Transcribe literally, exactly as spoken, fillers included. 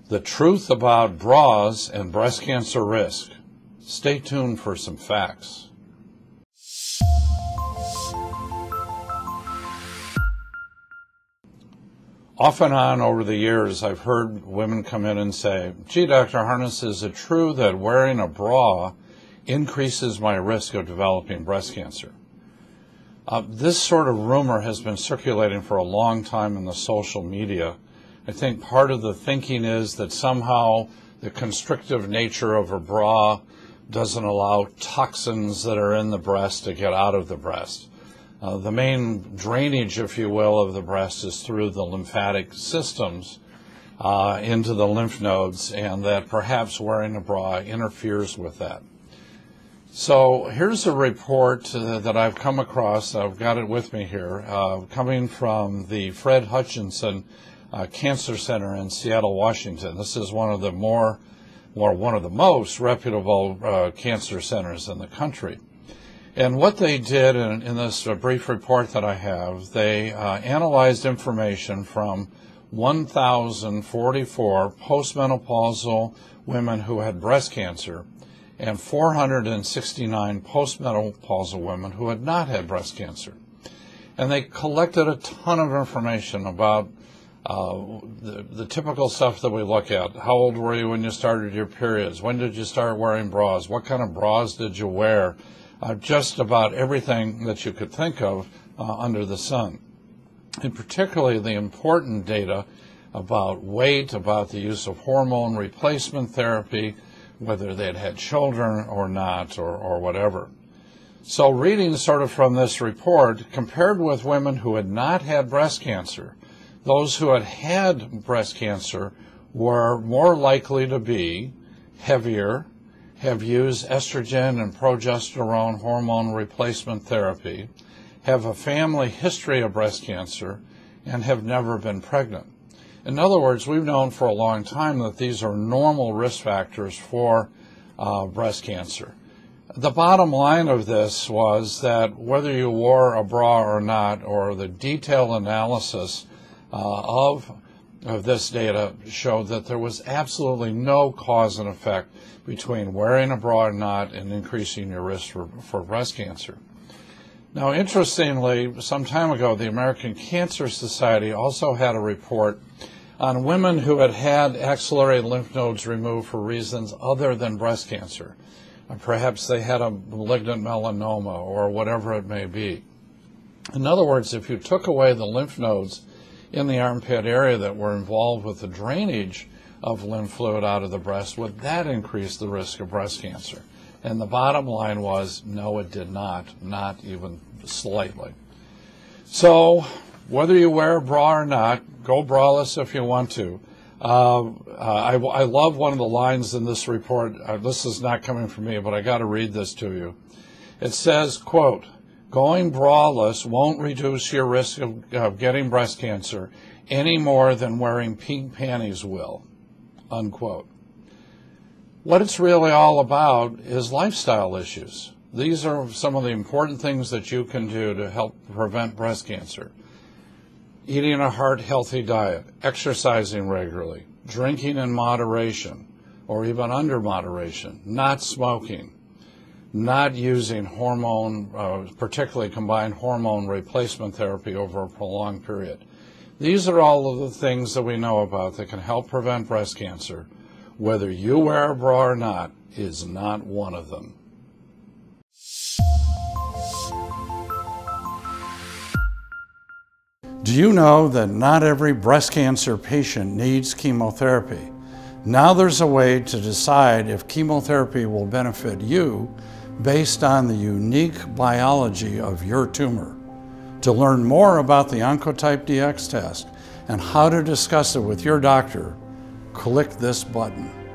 The truth about bras and breast cancer risk. Stay tuned for some facts. Off and on over the years, I've heard women come in and say, gee, Doctor Harness, is it true that wearing a bra increases my risk of developing breast cancer? Uh, this sort of rumor has been circulating for a long time in the social media. I think part of the thinking is that somehow the constrictive nature of a bra doesn't allow toxins that are in the breast to get out of the breast. Uh, the main drainage, if you will, of the breast is through the lymphatic systems uh, into the lymph nodes, and that perhaps wearing a bra interferes with that. So here's a report uh, that I've come across. I've got it with me here, uh, coming from the Fred Hutchinson Uh, Cancer Center in Seattle, Washington. This is one of the more, or one of the most reputable uh, cancer centers in the country. And what they did in, in this uh, brief report that I have, they uh, analyzed information from one thousand forty-four postmenopausal women who had breast cancer and four hundred sixty-nine postmenopausal women who had not had breast cancer. And they collected a ton of information about Uh, the, the typical stuff that we look at. How old were you when you started your periods? When did you start wearing bras? What kind of bras did you wear? Uh, just about everything that you could think of uh, under the sun. And particularly the important data about weight, about the use of hormone replacement therapy, whether they'd had children or not, or, or whatever. So reading sort of from this report, compared with women who had not had breast cancer, those who had had breast cancer were more likely to be heavier, have used estrogen and progesterone hormone replacement therapy, have a family history of breast cancer, and have never been pregnant. In other words, we've known for a long time that these are normal risk factors for uh, breast cancer. The bottom line of this was that whether you wore a bra or not, or the detailed analysis Uh, of, of this data showed that there was absolutely no cause and effect between wearing a bra or not and increasing your risk for, for breast cancer. Now, interestingly, some time ago, the American Cancer Society also had a report on women who had had axillary lymph nodes removed for reasons other than breast cancer. Uh, perhaps they had a malignant melanoma or whatever it may be. In other words, if you took away the lymph nodes in the armpit area that were involved with the drainage of lymph fluid out of the breast, would that increase the risk of breast cancer? And the bottom line was, no, it did not, not even slightly. So whether you wear a bra or not, go braless if you want to. Uh, uh, I, I love one of the lines in this report. Uh, this is not coming from me, but I got to read this to you. It says, quote, "Going braless won't reduce your risk of, of getting breast cancer any more than wearing pink panties will," unquote. What it's really all about is lifestyle issues. These are some of the important things that you can do to help prevent breast cancer. Eating a heart-healthy diet, exercising regularly, drinking in moderation, or even under moderation, not smoking, not using hormone, uh, particularly combined hormone replacement therapy over a prolonged period. These are all of the things that we know about that can help prevent breast cancer. Whether you wear a bra or not is not one of them. Do you know that not every breast cancer patient needs chemotherapy? Now there's a way to decide if chemotherapy will benefit you based on the unique biology of your tumor. To learn more about the Oncotype D X test and how to discuss it with your doctor, click this button.